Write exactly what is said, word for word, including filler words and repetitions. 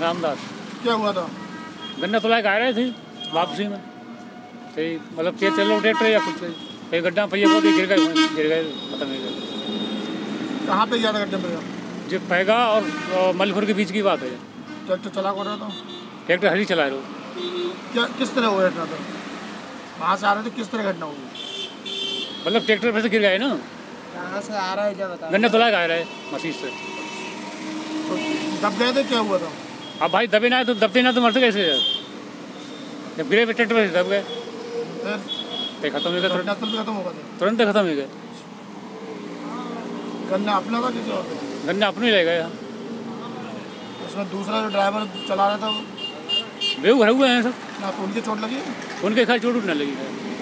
रामदास। क्या हुआ था? गन्ना तुला के आ रहे थे वापसी में, सही मतलब तेज चल रहा ट्रैक्टर या कुछ कहीं गड्ढा पहिए बहुत गिर गए गिर गए खत्म हो गए। कहाँ पे गया था गड्ढे में? जो पैगा और मलखुर के बीच की बात है। ट्रैक्टर चला कौन रहा था? ट्रैक्टर हरी चला रहे हो। क्या किस तरह हुआ घटना? था वहाँ से आ रहे थे, किस तरह घटना हुई? मतलब ट्रैक्टर पे से गिर गए ना। कहाँ से आ रहा है क्या बता? गन्ना तुला के आ रहे हैं मसीह से। तो दब गए थे? क्या हुआ था? अब भाई दबे ना तो दबते ना तो मरते कैसे यार? जब गिरे पे ट्रैक्टर पे दब गए फिर खत्म हो गया। घटनास्थल पे खत्म हो गया? तुरंत खत्म हो गए। गन्ना अपना था किसी और का? गन्ना अपने ले गए। उसमें दूसरा जो ड्राइवर चला रहा था बेवकूफ़ हुए हैं सब ना, तो उनकी चोट लगी? उनके खैर चोट उठ न लगी है।